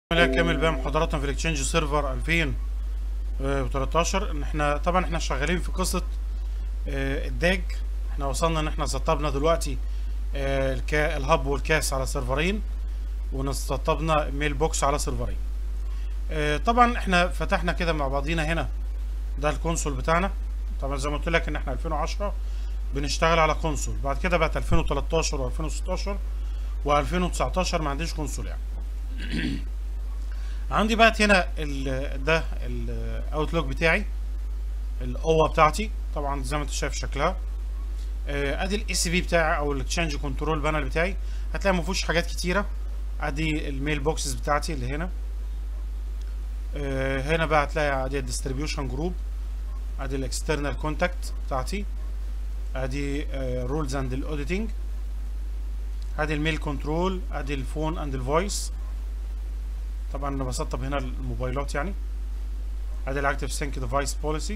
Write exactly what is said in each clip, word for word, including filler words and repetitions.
كامل بقى محاضراتنا في الاكسشينج سيرفر ألفين وتلتاشر. ان احنا طبعا احنا شغالين في قصه الداج. احنا وصلنا ان احنا سطبنا دلوقتي الهاب والكاس على سيرفرين، ونسطبنا ميل بوكس على سيرفرين. طبعا احنا فتحنا كده مع بعضينا هنا، ده الكونسول بتاعنا. طبعا زي ما قلت لك ان احنا ألفين وعشرة بنشتغل على كونسول، بعد كده بقت ألفين وتلتاشر و2016 و2019 ما عنديش كونسول يعني. عندي بقى هنا ال ده الاوتلوك بتاعي، القوه بتاعتي طبعا زي ما انت شايف شكلها. ادي الاي سي بي بتاعي او الاكسشينج كنترول بانل بتاعي، هتلاقي ما فيهوش حاجات كتيره. ادي الميل بوكسز بتاعتي اللي هنا. هنا بقى هتلاقي ادي الديستريبيوشن جروب، ادي الاكسترنال كونتاكت بتاعتي، ادي رولز اند الاوديتنج، ادي الميل كنترول، ادي الفون اند الفويس. طبعا انا بسطب هنا الموبايلات يعني. ادي الاكتيف سينك ديفايس بوليسي.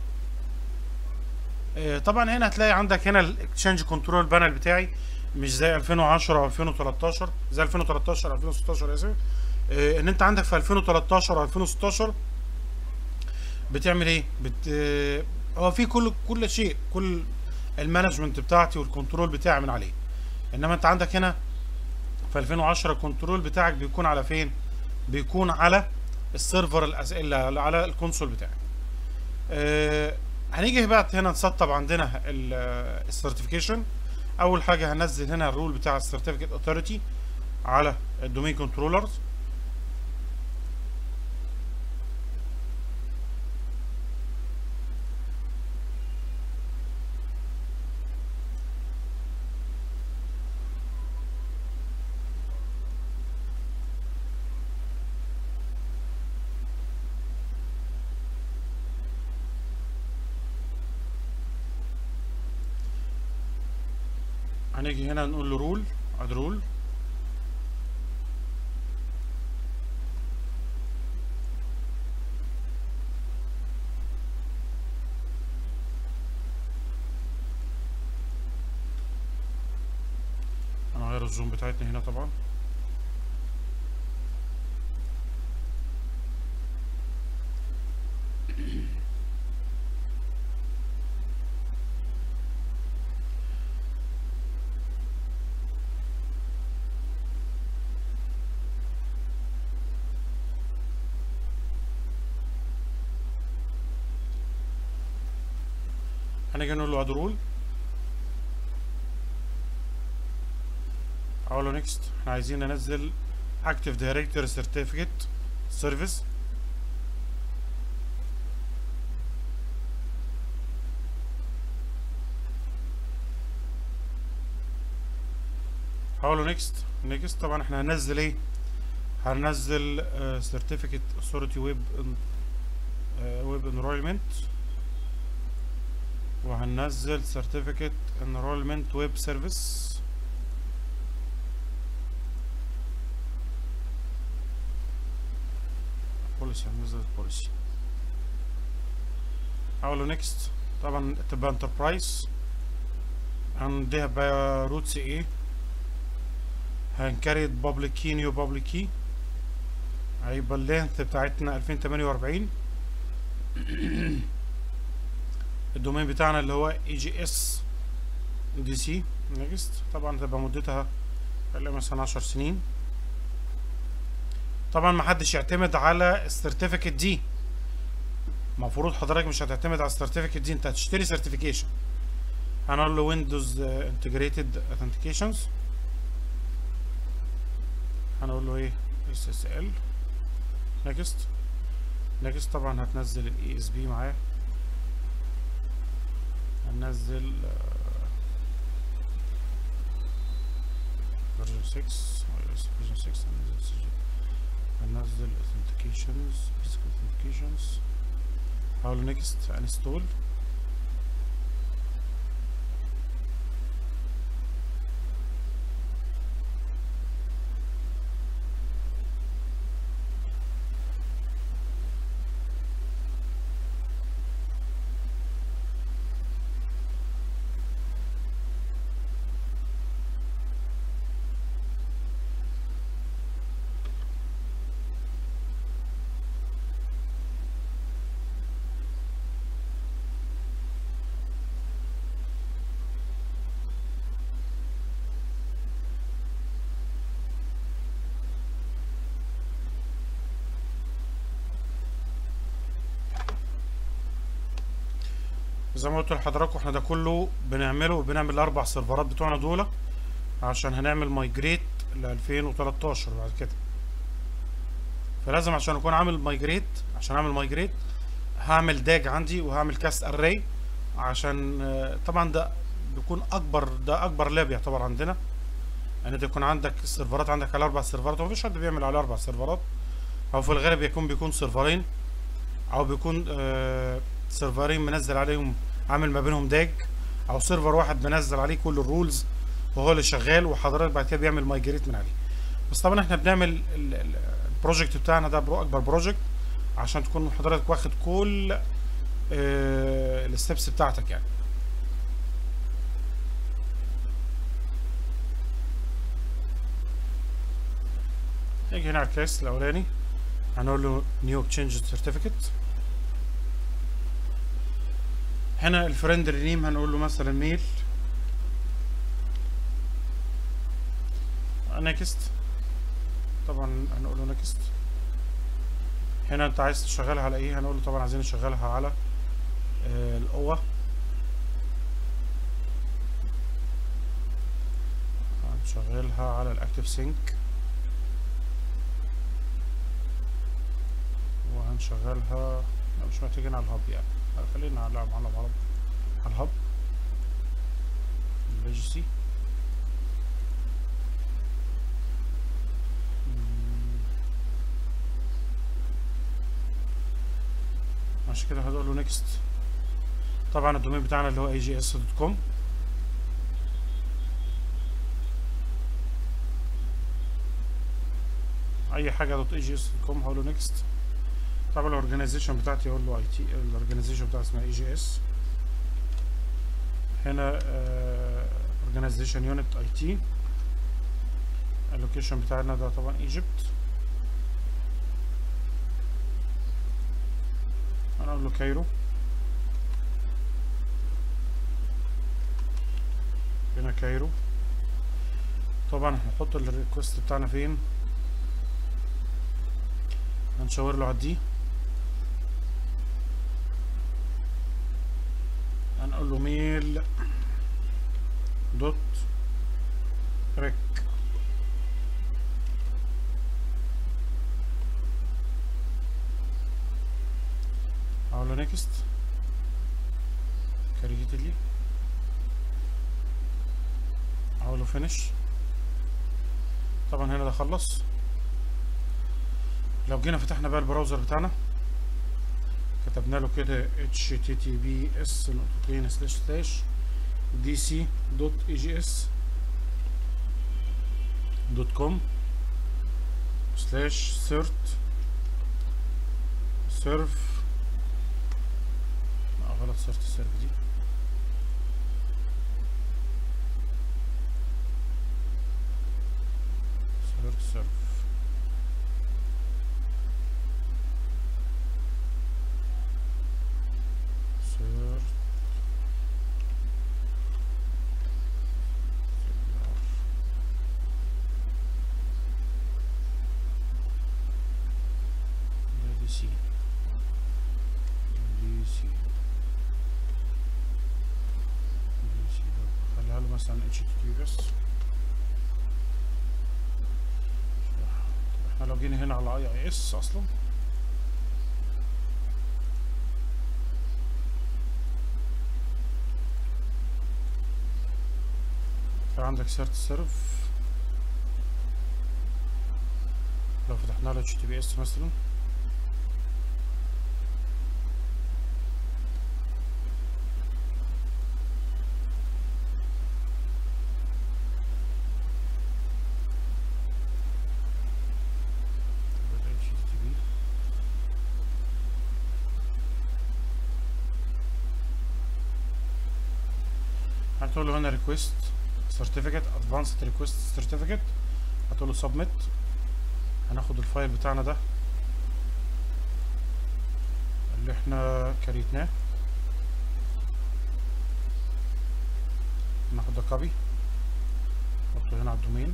طبعا هنا هتلاقي عندك هنا الاكسشينج كنترول بانل بتاعي مش زي ألفين وعشرة وألفين وتلتاشر، زي ألفين وتلتاشر ألفين وستاشر اسف. ان انت عندك في ألفين وتلتاشر وألفين وستاشر بتعمل ايه؟ بت هو في كل كل شيء، كل المانجمنت بتاعتي والكنترول بتاعي من عليه. انما انت عندك هنا في ألفين وعشرة الكنترول بتاعك بيكون على فين؟ بيكون على السيرفر الاسئله، على الكونسول بتاعك. أه هنيجي بقى هنا نسطب عندنا السيرتيفيكيشن. اول حاجه هنزل هنا الرول بتاع السيرتيفيكت اوثوريتي على الدومين كنترولرز. هنيجي هنا نقول له رول، اد رول. انا هغير الزوم بتاعتنا هنا طبعا. هنيجي نقول له اد رول، اقول له نيكست. احنا عايزين ننزل اكتيف دايركتوري سيرتيفيكت سيرفيس. هقول له نيكست نيكست. طبعا احنا هننزل ايه؟ هننزل سيرتيفيكت اثوريتي ويب ويب انرولمنت، وهننزل سيرتيفيكت انرولمنت ويب سيرفيس. بوليسي، هننزل بوليسي. هقول له نيكست. طبعا تبقى انتربرايز، هنديها بقى روت سي ايه، هنكريت بابليك كي نيو بابليك كي. هيبقى اللينث بتاعتنا ألفين وتمانية وأربعين. الدومين بتاعنا اللي هو اي جي اس دي سي. نيكست. طبعا تبقى مدتها مثلا عشر سنين. طبعا ما حدش يعتمد على السيرتيفيكت دي، المفروض حضرتك مش هتعتمد على السيرتيفيكت دي، انت هتشتري سيرتيفيكيشن. هنقول له ويندوز انتجريتد اوثنتيكيشنز، هنقول له ايه؟ اس اس ال. نيكست نيكست. طبعا هتنزل الاي اس بي معاه، هننزل فيرجن ستة فيرجن ستة، هننزل authentications basic authentications. هقول له next install. زي ما قلت لحضراتكم احنا ده كله بنعمله بنعمل الاربع سيرفرات بتوعنا دول عشان هنعمل مايجريت ل ألفين وتلتاشر بعد كده. فلازم عشان اكون عامل مايجريت عشان اعمل مايجريت هعمل داج عندي وهعمل كاست اري عشان طبعا ده بيكون اكبر ده اكبر لاب يعتبر عندنا. يعني انت يكون عندك السيرفرات عندك على اربع سيرفرات ومفيش حد بيعمل على اربع سيرفرات، او في الغالب يكون بيكون سيرفرين او بيكون آه سيرفرين منزل عليهم عامل ما بينهم داج، او سيرفر واحد منزل عليه كل الرولز وهو اللي شغال وحضرتك بعد كده بيعمل مايجريت من عليه. بس طبعا احنا بنعمل البروجكت بتاعنا ده برو اكبر بروجكت عشان تكون حضرتك واخد كل آه الستبس بتاعتك يعني. نيجي هنا على الكيس الاولاني هنقول له نيو اكسشينج سيرتيفيكت. هنا الفريندلي نيم هنقول له مثلا ميل نيكست، طبعا هنقول له نيكست. هنا انت عايز تشغلها على ايه؟ هنقول له طبعا عايزين نشغلها على آه القوة، هنشغلها على الاكتيف سينك وهنشغلها مش محتاجين على الهب يعني، خلينا على على على على الهب الليجسي. عشان كده هقول له نيكست. طبعا الدومين بتاعنا اللي هو اي جي اس دوت كوم. اي حاجه دوت اي جي اس دوت كوم هقول له نيكست. طبعا الاورجنايزيشن بتاعتي اقول له اي تي، الاورجنايزيشن بتاعتي اسمها اي جي اس. هنا اورجنايزيشن يونت اي تي. اللوكيشن بتاعنا ده طبعا ايجيبت. انا اقول له كايرو. هنا كايرو. طبعا هنحط الريكوست بتاعنا فين؟ هنشاور له على الدي، هنقول له ميل دوت ريك. اقول له نيكست كريتلي، اقول له فينيش. طبعا هنا ده خلص. لو جينا فتحنا بقى البراوزر بتاعنا كتبنا له كده اتش تي تي بي اس نقطتين سلاش سلاش دي سي دوت اي جي اس دوت كوم سلاش سيرت سيرف. لا غلط، سيرت سيرف دي. سيرت سيرف مثلا اتش تي تي بس. احنا لو جينا هنا على اي اي اس اصلا فعندك سيرت سيرف. لو فتحنا له اتش تي بي اس مثلا هتقول له هنا ريكويست سيرتيفيكت ادفانسد ريكويست سيرتيفيكت، هتقول له سبميت. هناخد الفايل بتاعنا ده اللي احنا كريتناه، ناخد ده كوبي نحطه هنا على الدومين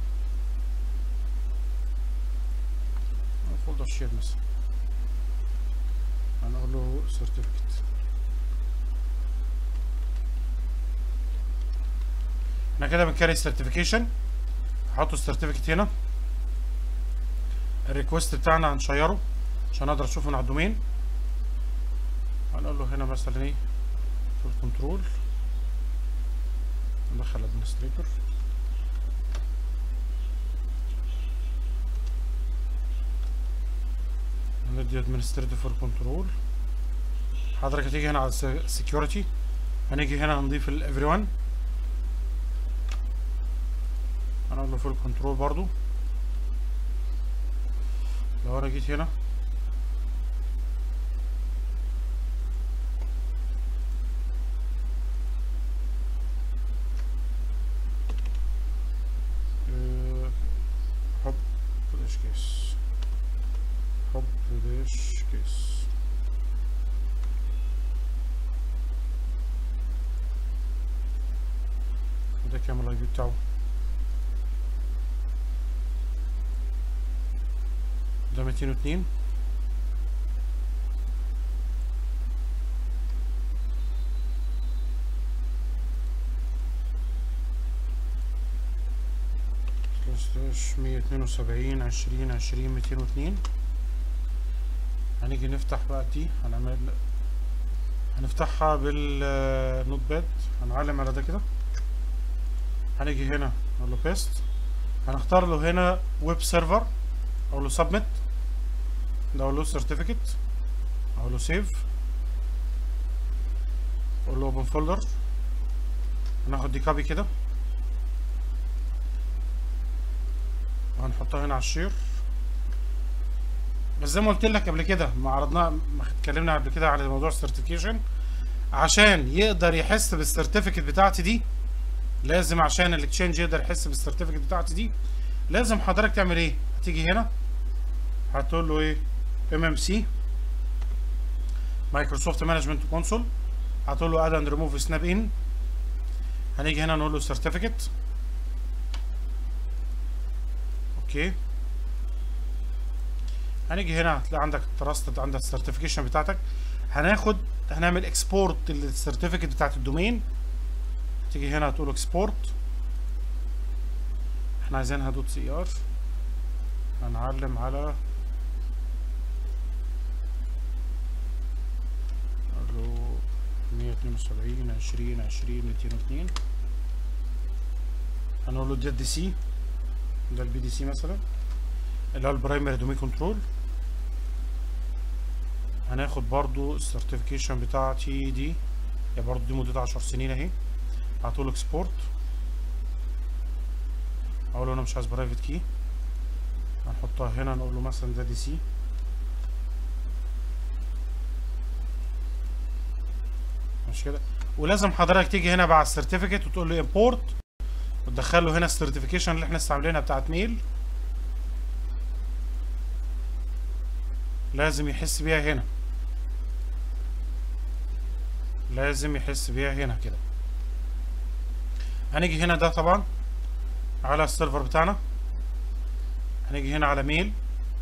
فولدر شير مثلا، هنقول له سيرتيفيكت احنا كده بنكاري سيرتيفيكيشن. هحط السيرتيفيكت هنا. الريكوست بتاعنا هنشيره عشان اقدر اشوفه من على الدومين. هنقول له هنا مثلا ايه في الكنترول، ندخل ادمنستريتور، هندي ادمنستريتور في الكنترول. حضرتك هتيجي هنا على السكيورتي، هنيجي هنا هنضيف ال everyone، هنقول له في الكنترول برضو. لو انا جيت هنا حب فلاش كيس، حب فلاش كيس، وده كام الاي بي بتاعه؟ ده ميتين واتنين. سلاش مية اتنين وسبعين عشرين عشرين ميتين واتنين. هنيجي نفتح بقى دي، هنعمل هنفتحها بالنوت باد، هنعلم على ده كده. هنيجي هنا نقول له بيست، هنختار له هنا ويب سيرفر، اقول له سبميت، ده اقول له سيرتيفيكت، اقول له سيف، اقول له اوبن فولدر. هناخد دي كابي كده وهنحطها هنا على الشير. بس زي ما قلت لك قبل كده، ما عرضنا ما اتكلمنا قبل كده على موضوع السيرتيفيكيشن، عشان يقدر يحس بالسيرتيفيكت بتاعتي دي، لازم عشان الاكسشينج يقدر يحس بالسيرتيفيكت بتاعتي دي، لازم حضرتك تعمل ايه؟ هتيجي هنا هتقول له ايه؟ ام ام سي مايكروسوفت مانجمنت كونسول، هتقول له اد اند ريموف سناب ان. هنيجي هنا نقول له سيرتيفيكت، اوكي. هنيجي هنا هتلاقي عندك تراستد، عندك السيرتيفيكيشن بتاعتك. هناخد هنعمل اكسبورت للسيرتيفيكت بتاعت الدومين. تيجي هنا هتقول اكسبورت، احنا عايزينها دوت سي ار. هنعلم على مية اتنين وسبعين عشرين عشرين ميتين واتنين. هنقول له ده دي سي، ده البي دي سي مثلا اللي هو البرايمري دومين كنترول. هناخد برضو السيرتيفيكيشن بتاعتي دي، يا برضو دي مدتها عشر سنين اهي. هتقول اكسبورت، اقول له انا مش عايز برايفت كي، هنحطها هنا نقول له مثلا ده دي سي. مش كده؟ ولازم حضرتك تيجي هنا بعد السيرتيفيكت وتقول له امبورت، وتدخل له هنا السيرتيفيكيشن اللي احنا استعملينها بتاعت ميل، لازم يحس بيها هنا، لازم يحس بيها هنا كده. هنيجي هنا ده طبعا على السيرفر بتاعنا، هنيجي هنا على ميل،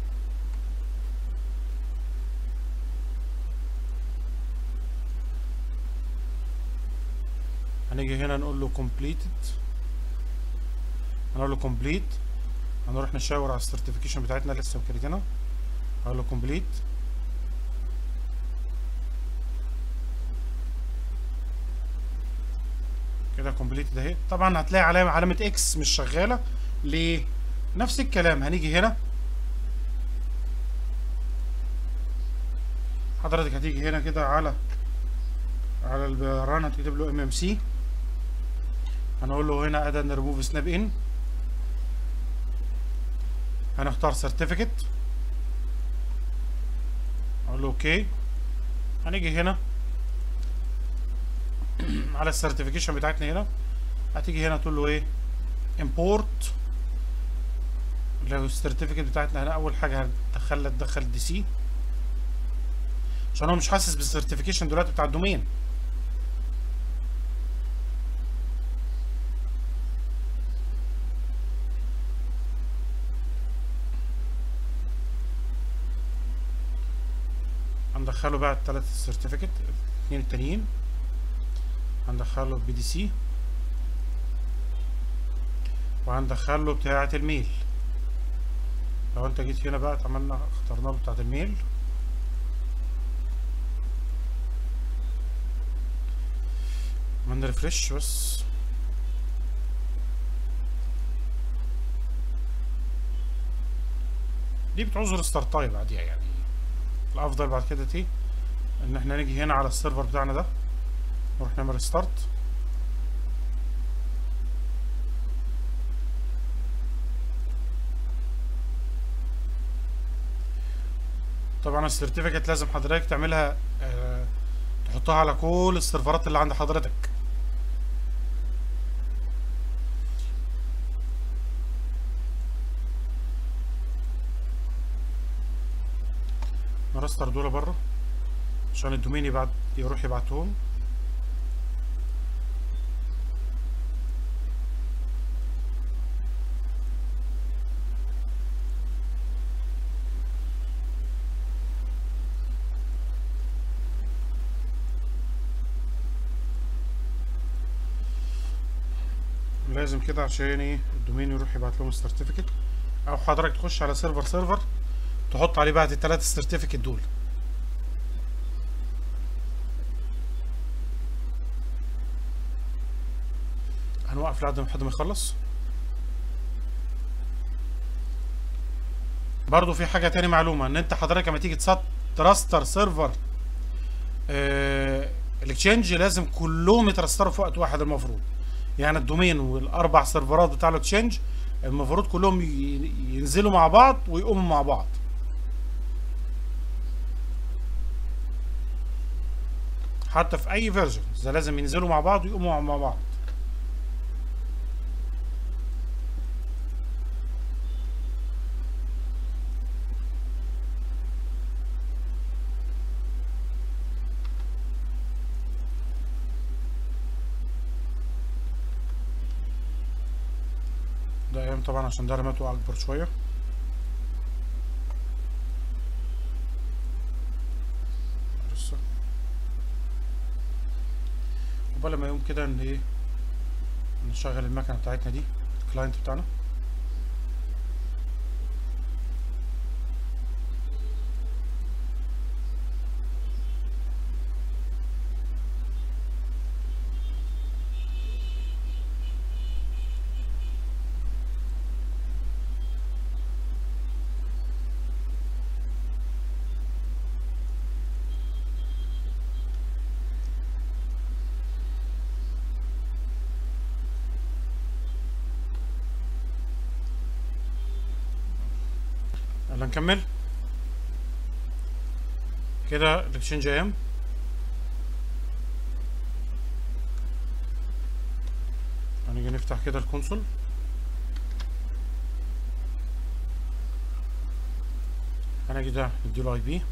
هنيجي هنا نقول له completed، هنقول له complete، هنروح نشاور على السيرتيفيكيشن بتاعتنا لسه مكريتينها، هقول له complete. كده completed اهي. طبعا هتلاقي علامه علامه اكس مش شغاله ليه؟ نفس الكلام. هنيجي هنا حضرتك هتيجي هنا كده على على الران، هتكتب له ام ام سي، هنقول له هنا اد اند ريموف سناب ان، هنختار سيرتيفيكت، اقول له اوكي. هنيجي هنا على السيرتيفيكيشن بتاعتنا هنا، هتيجي هنا تقول له ايه؟ امبورت. لو السيرتيفيكت بتاعتنا هنا اول حاجه هتدخلها تدخل دي سي، عشان هو مش حاسس بالسيرتيفيكيشن دلوقتي بتاع الدومين. هندخله بقى الثلاث سيرتيفيكت الاثنين التانيين، هندخله بي دي سي، وهندخل له بتاعة الميل. لو انت جيت هنا بقى عملنا اخترنا له بتاعة الميل، عملنا ريفرش بس. دي بتعوز ريستارتاي بعديها يعني. الافضل بعد كده تي ان احنا نيجي هنا على السيرفر بتاعنا ده، نروح نعمل ريستارت. طبعا السيرتيفيكت لازم حضرتك تعملها اه تحطها على كل السيرفرات اللي عند حضرتك. نرستر دول بره عشان الدومين يبعت يروح يبعتهم. لازم كده عشان ايه الدومين يروح يبعت لهم السيرتيفيكت، او حضرتك تخش على سيرفر سيرفر تحط عليه بعد الثلاث سيرتيفيكت دول. هنوقف لحد ما يخلص. برضو في حاجه تاني معلومه، ان انت حضرتك لما تيجي تراستر سيرفر اه الاكشينج لازم كلهم يترستروا في وقت واحد المفروض. يعني الدومين والاربع سيرفرات بتاع الاكشينج المفروض كلهم ينزلوا مع بعض ويقوموا مع بعض. حتى في اي فيرجن ده لازم ينزلوا مع بعض ويقوموا مع بعض. ده ايام طبعا عشان ده رماته اكبر شويه. لسه قبل ما يقوم كده ان ايه نشغل المكنه بتاعتنا دي الكلاينت بتاعنا. يلا نكمل كده الاكشنج قام. هنيجي نفتح كده الكونسول، هنيجي ده نديله اي بي،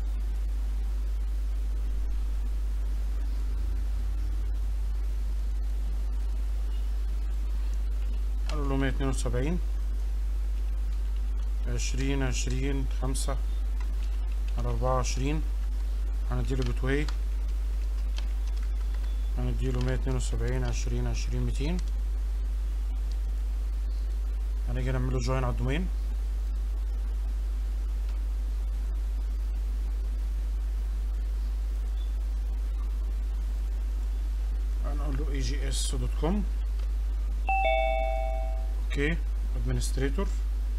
هنقول له مية اتنين وسبعين عشرين عشرين خمسة على أربعة وعشرين. هنديله بتواي، هنديله مية اتنين وسبعين عشرين عشرين ميتين. هنيجي نعمله جوين على الدومين، هنقول له اي جي اس دوت كوم. اوكي ادمنستريتور،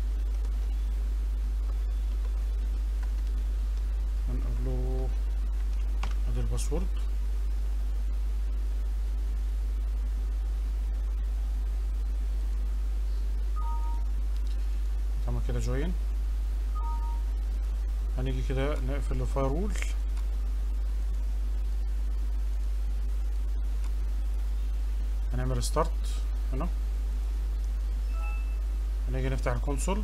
هنقول له ادي الباسورد. تعمل كده جوين. هنيجي كده نقفل الفايرول، هنعمل ستارت هنا، هنيجي نفتح الكونسول،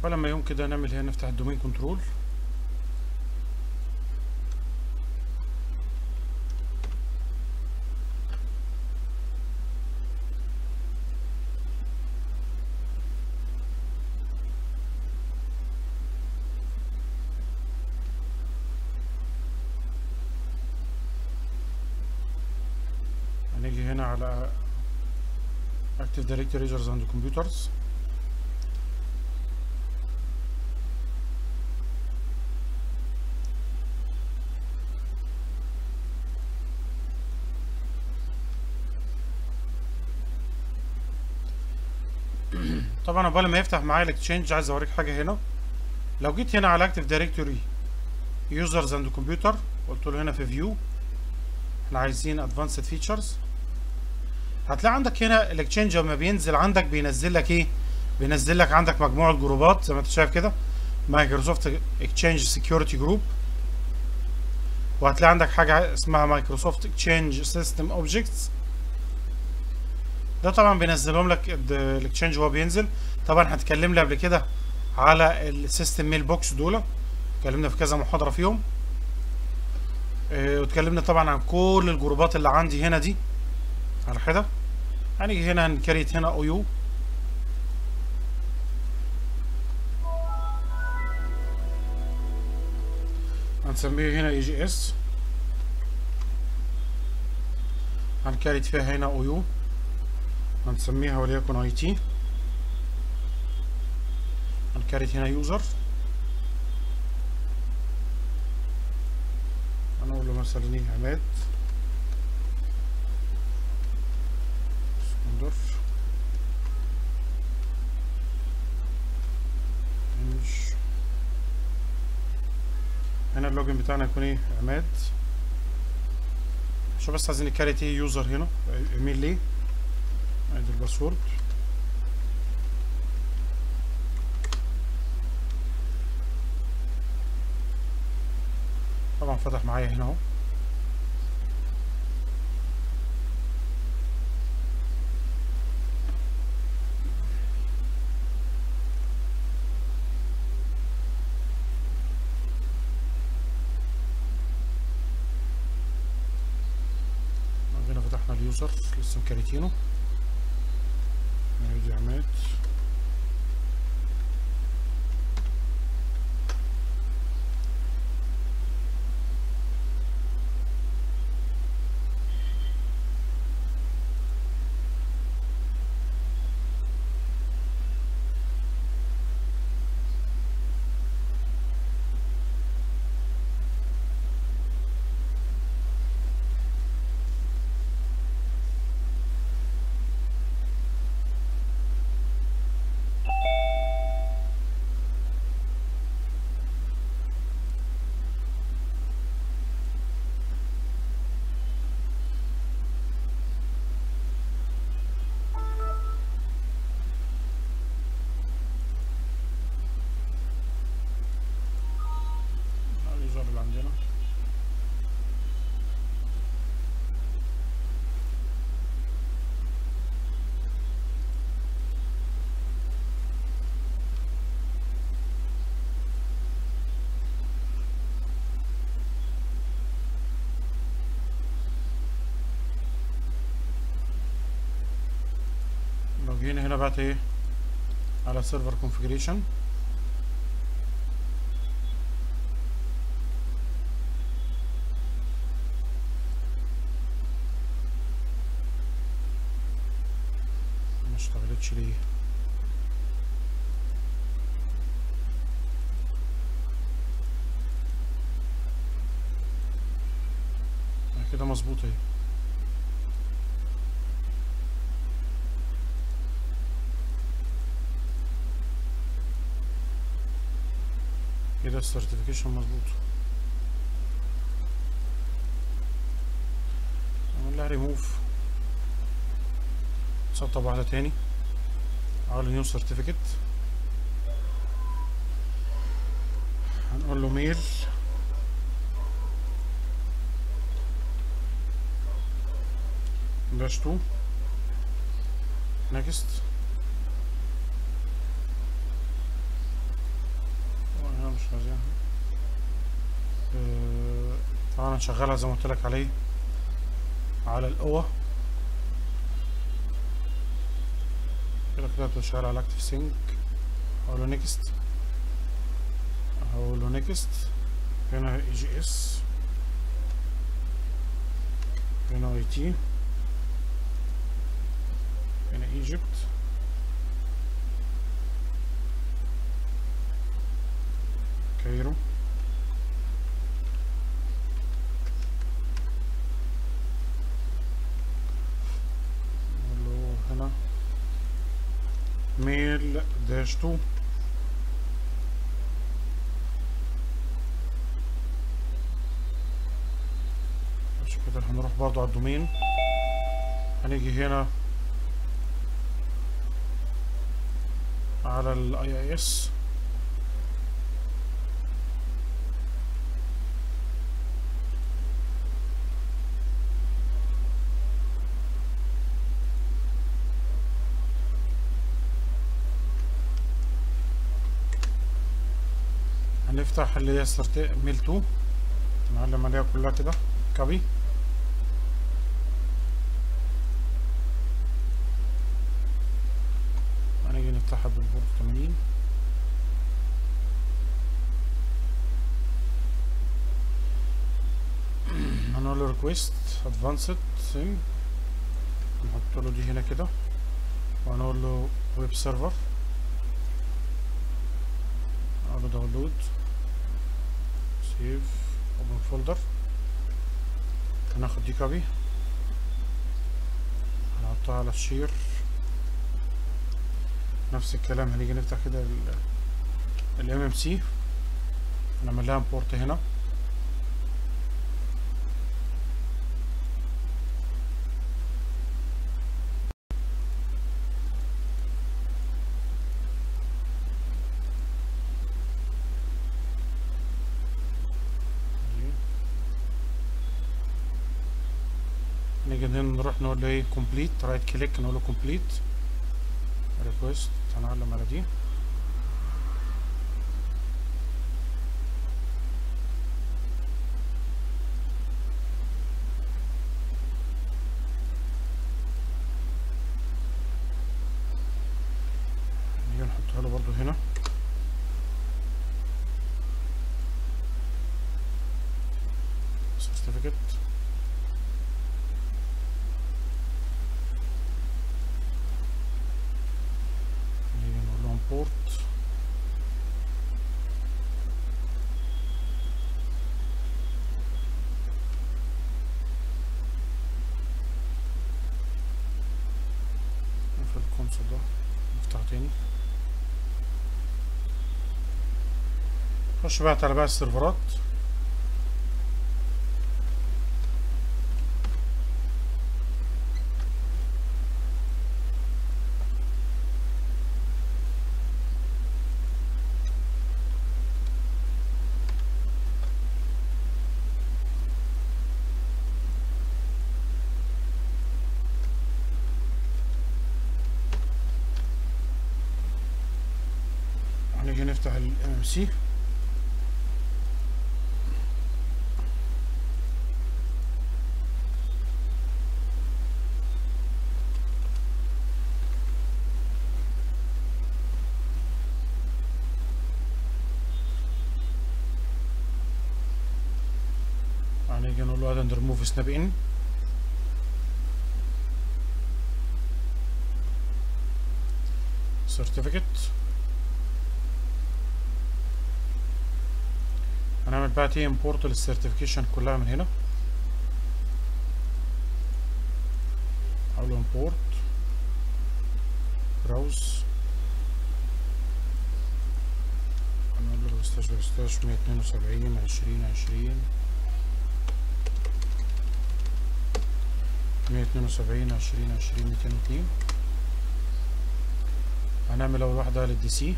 فلما يوم كده نعمل هنا نفتح الدومين كنترول، هنيجي هنا على Active Directory Users and Computers. طبعا قبل ما يفتح معايا الاكتشينج عايز اوريك حاجه هنا. لو جيت هنا على اكتيف دايركتوري يوزرز اند كمبيوتر، قلت له هنا في فيو احنا عايزين ادفانسد فيتشرز، هتلاقي عندك هنا الاكتشينج لما بينزل عندك بينزل لك ايه؟ بينزل لك عندك مجموعه جروبات زي ما انت شايف كده، مايكروسوفت اكتشينج سكيورتي جروب، وهتلاقي عندك حاجه اسمها مايكروسوفت اكتشينج سيستم اوبجكتس. ده طبعا بينزلهم لك الاكتشينج وهو بينزل. طبعا هتكلمنا قبل كده على السيستم ميل بوكس دول، اتكلمنا في كذا محاضره فيهم، اه واتكلمنا طبعا عن كل الجروبات اللي عندي هنا دي على كده. هنيجي هنا هنكريت هنا او يو، هنسميه هنا اي جي اس، هنكريت فيها هنا او يو، هنسميها وليكن اي تي، هنكريت هنا يوزر، هنقول له مثلا ايه عماد اسكندر، هنا اللوجن بتاعنا يكون ايه عماد. شو بس عايزين نكريت ايه يوزر هنا ايميل ليه، ادي الباسورد. طبعا فتح معايا هنا اهو. هنا فتحنا اليوزر لسه مكريتينه، ادي عماد. اللي عندنا لو جينا هنا بعت ايه على سيرفر كونفيجريشن، ما اشتغلتش ليه؟ كده مظبوط اهي. كده السيرتيفيكيشن مظبوط. نعمل لها ريموف، نسطب واحدة تاني على نيو سيرتيفيكت، هنقول له ميل داش تو نيكست. هنشغلها زي ما قلت لك عليه على القوة كده كده بتشتغل على اكتف سينك. هقول له نيكست، هقول له نيكست. هنا اي جي اس، هنا اي تي، هنا ايجيبت، كايرو، نقول له هنا ميل داش تو. مش كده، هنروح برضو على الدومين، هنيجي هنا على الاي اي اس، هنفتح اللي هي ميل اتنين، نعلم عليها كلها كده كوبي. هنيجي نفتحها بالبورت تمانين، هنقول له ريكويست ادفانسد ثينج، نحط له دي هنا كده، وهنقول له ويب سيرفر، نقول له داونلود، سيف، اوبن فولدر. هناخد دي كوبي، هنحطها على الشير. نفس الكلام هنيجي نفتح كده الام ام سي، هنعمل لها امبورت هنا، نيجي هنا نروح نقول له ايه كومبليت، رايت كليك نقول له كومبليت ريكويست، هنعلم على دي. نيجي نحطها له برضو هنا، سيرتيفيكت، نيجي نقول له امبورت، نقفل الكونسول ده، نفتح تاني، نخش بقى على بقى السيرفرات. هنيجي نفتح ال ام ام سي، هنيجي نقول له اد ريموف سناب ان، سيرتيفيكت، هنعمل بقى تي امبورت للسيرتيفيكيشن كلها من هنا، اقول له امبورت، براوز، هنقول له سلاش باك سلاش مية اتنين وسبعين عشرين عشرين مية اتنين وسبعين عشرين عشرين ميتين واتنين. هنعمل اول واحدة للدي سي،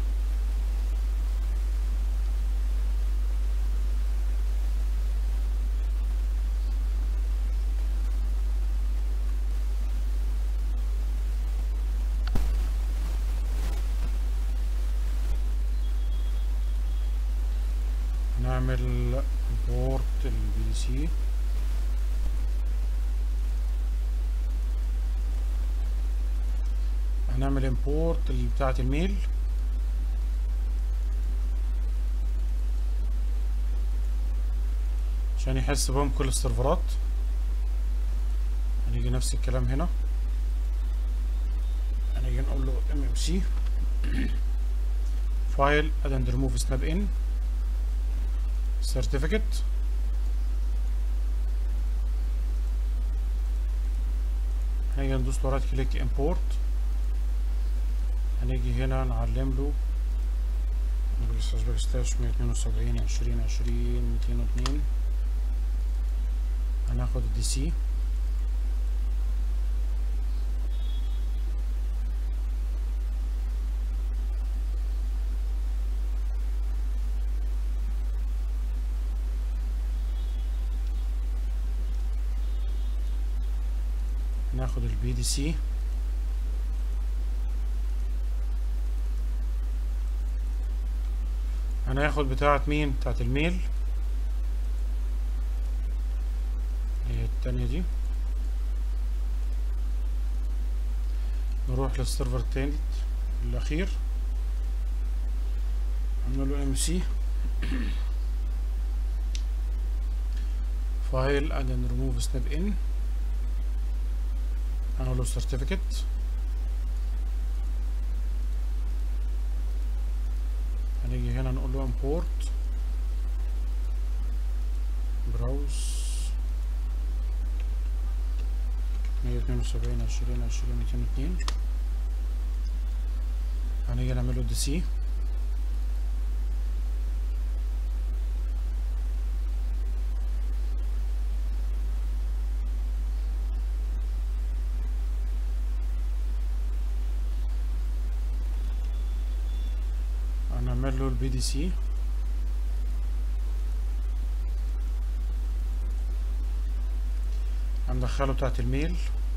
نعمل امبورت البي دي سي. هنعمل امبورت بتاعة الميل، عشان يحس بهم كل السيرفرات. هنيجي نفس الكلام هنا، هنيجي نقول له ام ام سي فايل اد اند ريموف سناب ان سيرتيفيكت. هنيجي ندوس له رايت كليك امبورت. هنيجي هنا نعلم له باك سلاش مية اتنين وسبعين عشرين عشرين ميتين واتنين. هناخد الدي سي، ناخد البي دي سي، هناخد بتاعة مين؟ بتاعة الميل، هي التانية دي. نروح للسيرفر التاني الأخير، نعمل له ام سي فايل اد اند ريموف سناب ان، هنقول له سيرتيفيكت. هنيجي هنا نقول له امبورت براوز مية اتنين وسبعين عشرين عشرين ميتين واتنين. هنيجي نعمل له دي سي، هنعمل له البي دي سي، هندخله بتاعت الميل.